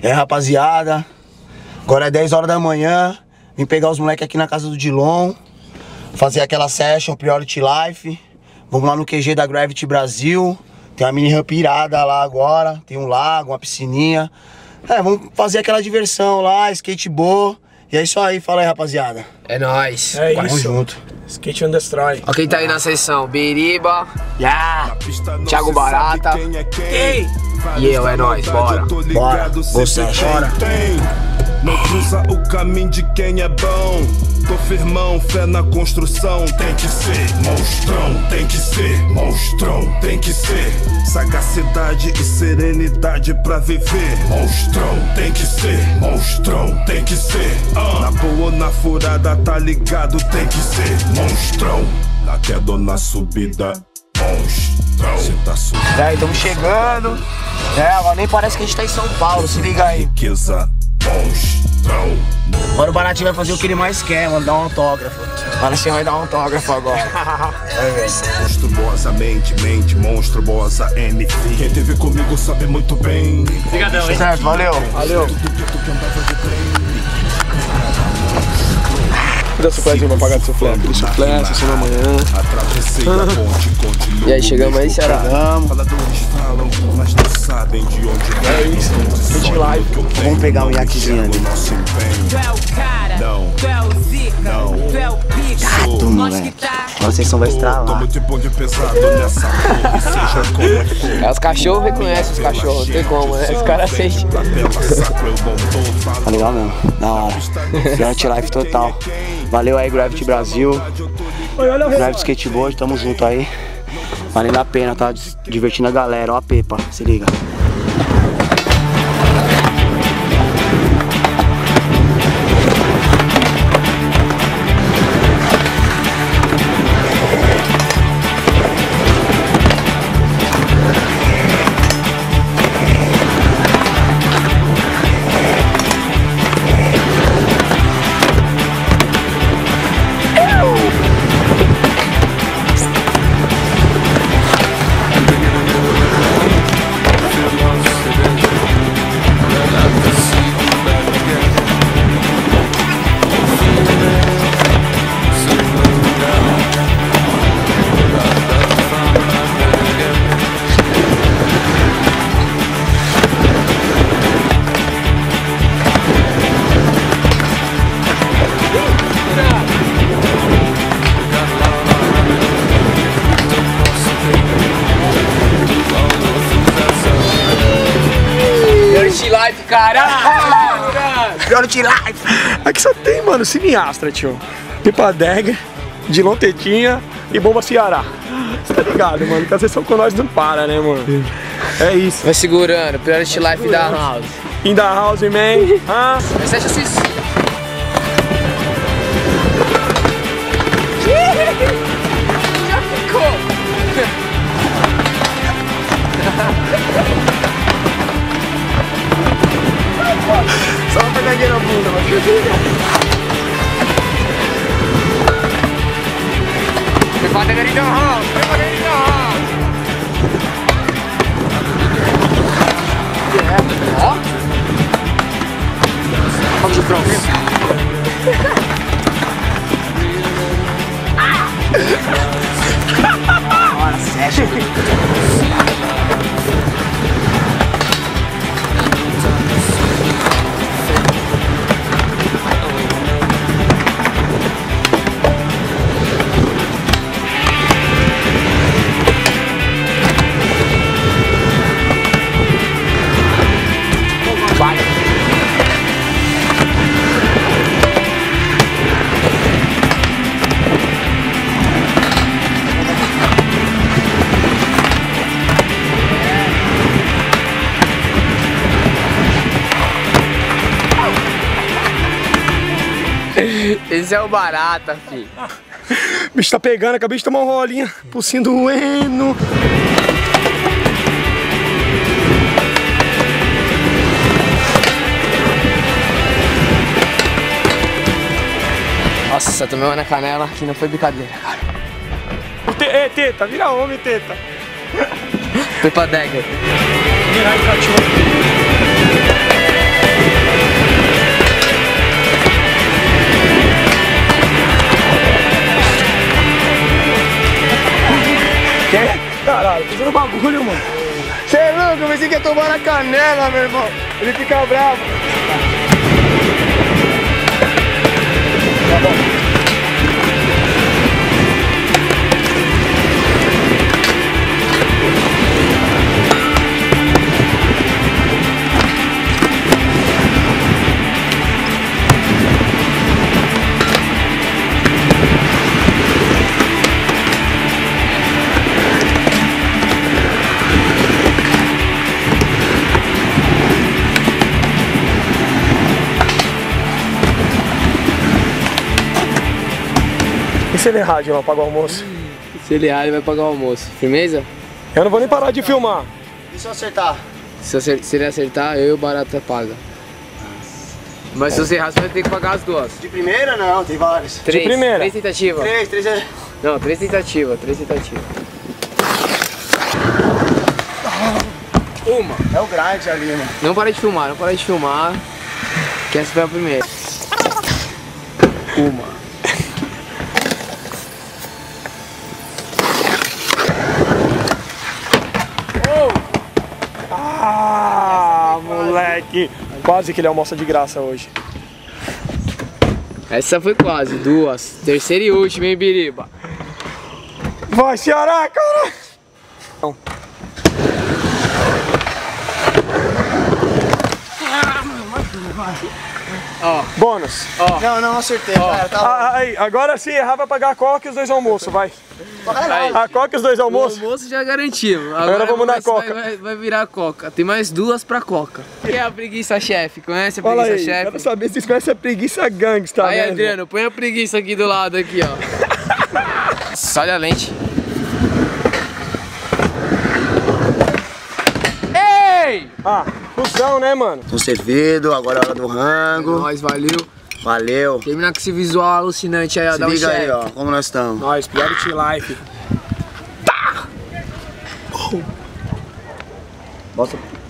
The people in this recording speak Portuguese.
E aí, rapaziada, agora é 10 horas da manhã. Vim pegar os moleques aqui na casa do Dilon, fazer aquela session Priority Life. Vamos lá no QG da Gravity Brasil. Tem uma mini ramp irada lá agora. Tem um lago, uma piscininha. Vamos fazer aquela diversão lá, skateboard. E é isso aí, fala aí, rapaziada. É nóis. É isso. Junto. Skate and Destroy. Ó quem tá aí na sessão, Biriba, Thiago Barata. E eu, é nóis, bora. Bora, você chora. Não cruza o caminho de quem é bom. Tô firmão, fé na construção. Tem que ser monstrão, tem que ser monstrão, tem que ser sagacidade e serenidade pra viver. Monstrão, tem que ser monstrão, tem que ser na boa ou na furada, tá ligado? Tem que ser monstrão. Na queda ou na subida, monstrão. Cê tá subindo. Aí, estamos chegando. Agora nem parece que a gente tá em São Paulo, se liga aí. Riqueza, monstrão. Agora o Baratinho vai fazer o que ele mais quer, mano, dar um autógrafo. O Baratinho vai dar um autógrafo agora. Monstruosamente, mente monstruosa, MC. Quem teve comigo sabe muito bem. Obrigadão, hein? Certo, valeu. Valeu. Dá suflézinho pra pagar de suflé. Suflé, sessão da manhã. Atravessei a ponte, continuo. E aí, chegamos aí, Ceará? Faladores falam, mas não sabem de onde É isso. Skate Live. Vamos pegar um iaquezinho ali. nosso empenho. Tu é o cara, Não, tu é o zica, não. tu é o pica, Gato, nós que moleque. tá. Agora vocês vão Tô estralar. muito bom de pesado nessa porra, seja como for. Os cachorros reconhecem os cachorros, não tem como, né? Os caras sentem. Tá legal mesmo, da hora. Priority Life total. Valeu aí, Gravity Brasil. Gravity Skateboard, tamo junto aí. Valendo a pena, tá divertindo a galera. Ó a Pepa, se liga. Priority Life, caralho! Priority Life! Aqui só tem, mano, cineastra, tio. Pipa Dagger, Dilon Tetinha e Bomba Ceará. Você tá ligado, mano? Que a sessão com nós não para, né, mano? É isso. Vai segurando, Priority Life da House. In the house, man. Mas deixa assim. Já ficou! Só uma pegadinha na bunda, mas Prepara ele na house, prepara ele na house. Ó. Vamos de front. Bora, session. Esse é o Barata, filho. O bicho tá pegando, acabei de tomar um rolinho, pulsinho doendo. Nossa, tomei uma na canela que não foi brincadeira, cara. Ei, Teta, vira homem, Teta. Pipa Dagger. Virar em cachorro. fazendo bagulho, mano. Você é louco, eu pensei que ia tomar na canela, meu irmão. Ele fica bravo. Tá bom. E se ele errar, Dilão, pagar o almoço? Se ele errar, ele vai pagar o almoço. Firmeza? Eu não vou nem parar de filmar. E se eu acertar? Se ele acertar, eu e o Barata paga. Mas se você errar, você vai ter que pagar as duas. De primeira não, tem várias. Três. primeira. 3 tentativas. 3 é... Não, 3 tentativas. 3 tentativas. Uma. É o grind ali, mano. Não para de filmar, não para de filmar. Que essa foi a primeira. Uma. Ah, moleque. Quase que ele almoça de graça hoje. Essa foi quase. 2. Terceira e última, hein, Biriba? Vai, Ceará, cara! Não. Ó. Bônus. Não, acertei, cara. Tá Aí, agora se errar vai pagar a coca e os 2 almoços, vai. Aí. A coca e os 2 O almoços. almoço já garantimos. Agora vamos na coca. Vai virar coca. Tem mais 2 pra coca. O que é a preguiça chefe? Conhece a Fala preguiça aí, chefe? quero saber se vocês conhecem a preguiça gangsta, Aí, né? Adriano, põe a preguiça aqui do lado, aqui, ó. Olha a lente. Ei! Ah, cuzão, né, mano? Tô servido, agora é a hora do rango. Nós, valeu. Valeu. Terminar com esse visual alucinante aí, ó. Se Dá um liga aí, chefe. ó, como nós estamos. Nós, Priority Life. Bota.